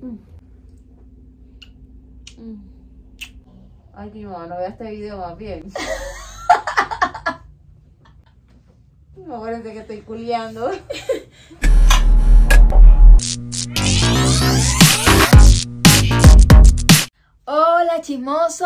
Ay, que mi mamá no vea este video más bien. Me parece que estoy culiando. ¡Hola, chismosos!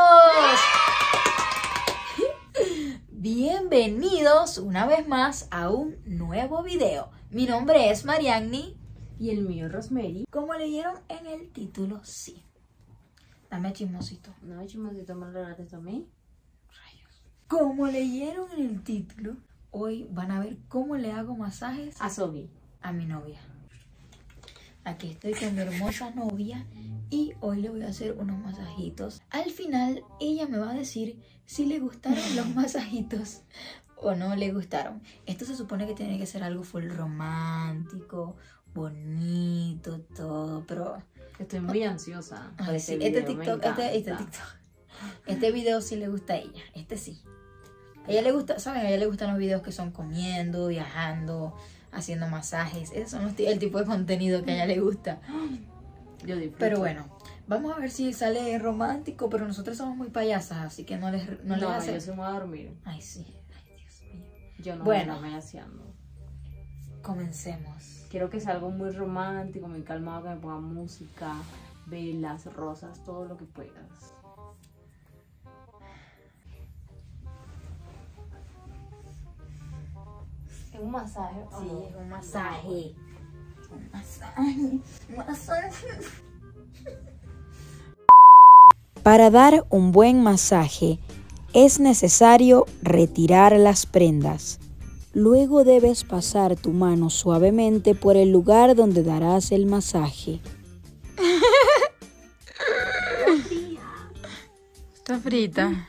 Bienvenidos una vez más a un nuevo video. Mi nombre es Marianny. Y el mío, Rosemary. Como leyeron en el título, sí. Dame chismosito. No, chismosito, me lo regalaste a mí. Rayos. Como leyeron en el título, hoy van a ver cómo le hago masajes A Sobi. a mi novia. Aquí estoy con mi hermosa novia y hoy le voy a hacer unos masajitos. Al final ella me va a decir si le gustaron los masajitos o no le gustaron. Esto se supone que tiene que ser algo full romántico, bonito, todo, pero... Estoy muy ansiosa. Ay, sí, este TikTok, este video sí le gusta a ella, este sí. A ella le gusta, ¿saben? A ella le gustan los videos que son comiendo, viajando, haciendo masajes. Esos son el tipo de contenido que a ella le gusta. Yo disfruto. Pero bueno, vamos a ver si sale romántico, pero nosotros somos muy payasas, así que no les hace... yo se me voy a dormir. Ay, sí. Ay, Dios mío. Yo no Bueno. me haciendo. Comencemos. Quiero que sea algo muy romántico, muy calmado, que me ponga música, velas, rosas, todo lo que puedas. Es un masaje. Sí, Oh, es un masaje. Un masaje. Un masaje. Para dar un buen masaje es necesario retirar las prendas. Luego debes pasar tu mano suavemente por el lugar donde darás el masaje. Está frita.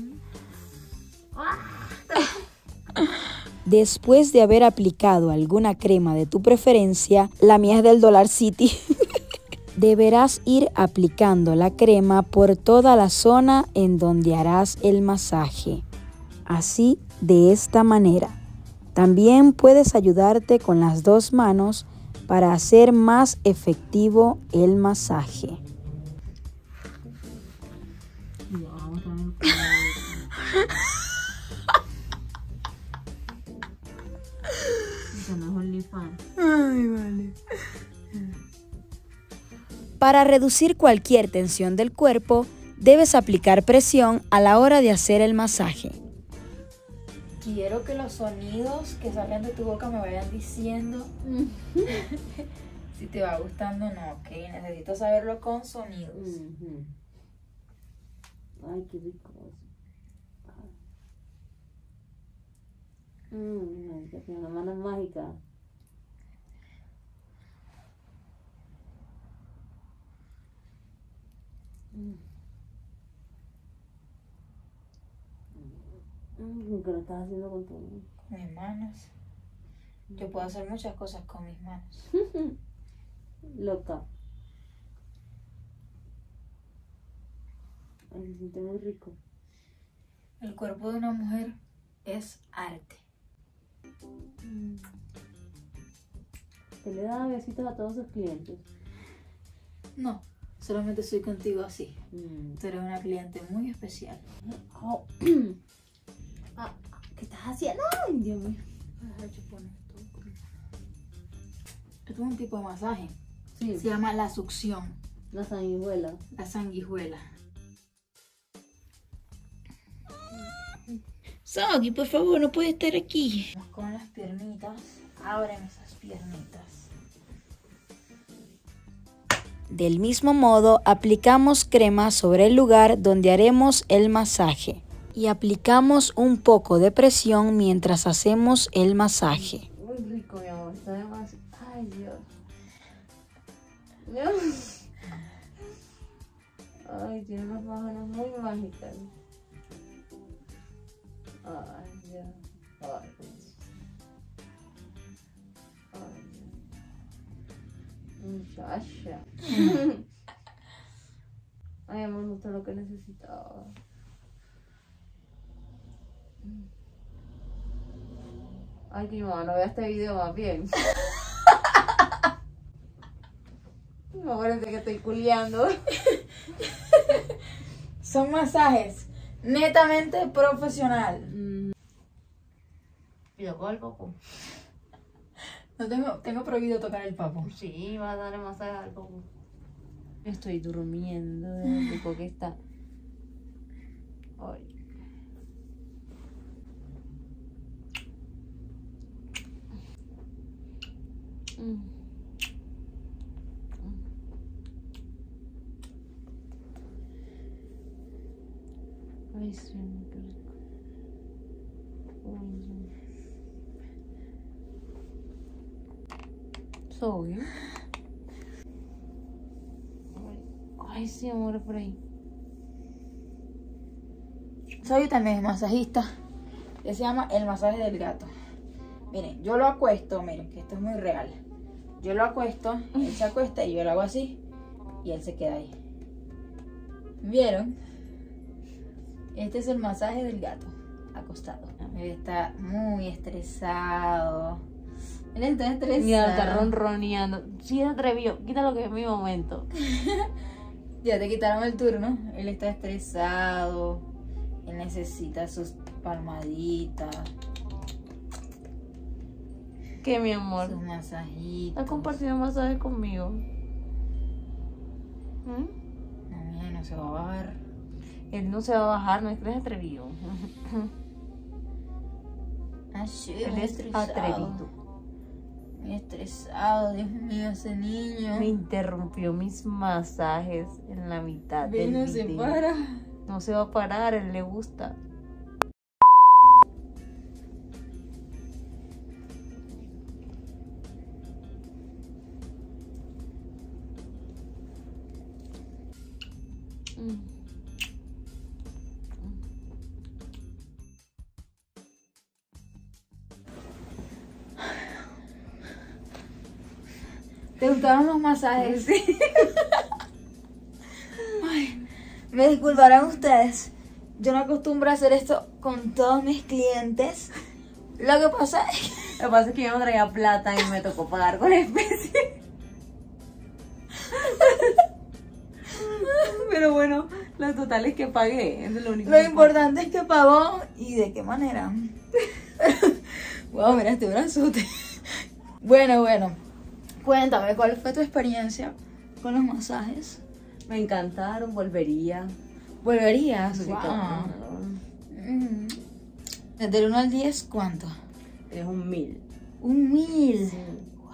Después de haber aplicado alguna crema de tu preferencia, la mía es del Dollar City, deberás ir aplicando la crema por toda la zona en donde harás el masaje. Así, de esta manera. También puedes ayudarte con las dos manos para hacer más efectivo el masaje. Ay, vale. Para reducir cualquier tensión del cuerpo, debes aplicar presión a la hora de hacer el masaje. Quiero que los sonidos que salgan de tu boca me vayan diciendo si te va gustando o no, ok. Necesito saberlo con sonidos. Ay, qué rico. Que tiene una mano mágica. ¿Qué lo estás haciendo con tu mano? Con mis manos. Yo puedo hacer muchas cosas con mis manos. Loca. Ay, se siente muy rico. El cuerpo de una mujer es arte. ¿Te le da besitos a todos sus clientes? No, solamente soy contigo así. Tú eres una cliente muy especial. Oh. ¿Qué estás haciendo? Ay, Dios mío. Esto es un tipo de masaje. Sí. Se llama la succión, La sanguijuela. la sanguijuela. Soggy, por favor, no puede estar aquí. Vamos con las piernitas. Abren esas piernitas. Del mismo modo, aplicamos crema sobre el lugar donde haremos el masaje y aplicamos un poco de presión mientras hacemos el masaje. Muy rico, mi amor. Está demasiado. Ay, Dios. Dios. Ay, tiene unas manos muy mágicas. Ay, Dios. Ay, Dios. Ay, Dios. Muchacha. Ay, amor, justo lo que necesitaba. Ay, que mi mamá no vea este video más bien. Me parece que estoy culiando. Son masajes netamente profesional. ¿Y tocó el popo? No tengo prohibido tocar el papo. Sí, va a darle masaje al popo. Estoy durmiendo de lo rico que está. Ay. Ay, sí, qué rico. Uy, sí. ¿Todo bien? Ay, sí, amor, por ahí. Soy también masajista. Que se llama el masaje del gato. Miren, yo lo acuesto, miren, que esto es muy real. Yo lo acuesto, él se acuesta y yo lo hago así. Y él se queda ahí. ¿Vieron? Este es el masaje del gato, acostado. Él está muy estresado. Él está estresado. Mira, está ronroneando. Sí, es atrevido. Quítalo que es mi momento. Ya te quitaron el turno. Él está estresado. Él necesita sus palmaditas. ¿Qué, mi amor? Sus masajitos. ¿Has compartido masaje conmigo? No, mira, no se va a bajar. Él no se va a bajar, no es que es atrevido. Así, Él es atrevido. Muy estresado, Dios mío, ese niño. Me interrumpió mis masajes en la mitad del No se video. para. No se va a parar, a él le gusta. ¿Te gustaron los masajes? Sí. Ay, me disculparán ustedes. Yo no acostumbro a hacer esto con todos mis clientes. Lo que pasa es que yo no traía plata y me tocó pagar con especie. Pero bueno, lo total es que pagué. Es lo único Lo que importante es que pagó y de qué manera. Wow, mira este brazote. Bueno. Cuéntame, ¿cuál fue tu experiencia con los masajes? me encantaron, volvería. ¿Volverías? Sí, Wow. claro. Desde el 1 al 10, ¿cuánto? Es un 1000. Un 1000. Sí.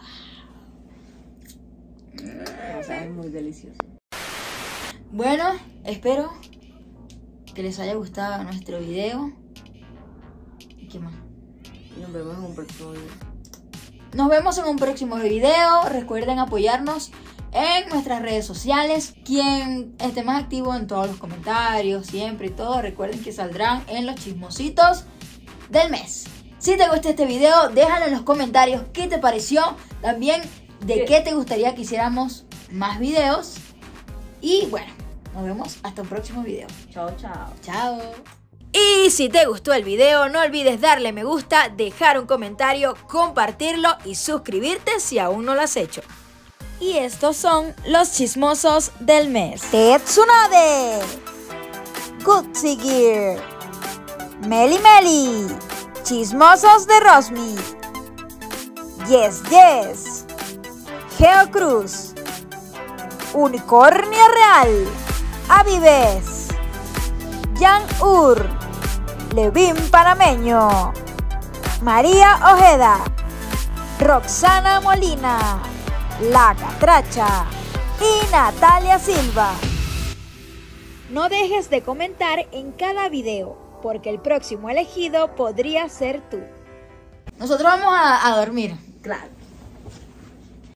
O sea, es muy delicioso. Bueno, espero que les haya gustado nuestro video. ¿Y qué más? Y nos vemos en un próximo video. Nos vemos en un próximo video. Recuerden apoyarnos en nuestras redes sociales. Quien esté más activo en todos los comentarios, siempre y todo, recuerden que saldrán en los chismositos del mes. Si te gustó este video, déjalo en los comentarios qué te pareció. También de qué te gustaría que hiciéramos más videos. Y bueno, nos vemos hasta un próximo video. Chao, chao. Chao. Y si te gustó el video, no olvides darle me gusta, dejar un comentario, compartirlo y suscribirte si aún no lo has hecho. Y estos son los chismosos del mes. Tetsunade, Gutsy Gear, Meli Meli, Chismosos de Rosmi, Yes Yes, Geo Cruz, Unicornio Real, Avives, Jan Ur, Levin Panameño, María Ojeda, Roxana Molina, La Catracha y Natalia Silva. No dejes de comentar en cada video, porque el próximo elegido podría ser tú. Nosotros vamos a dormir. Claro.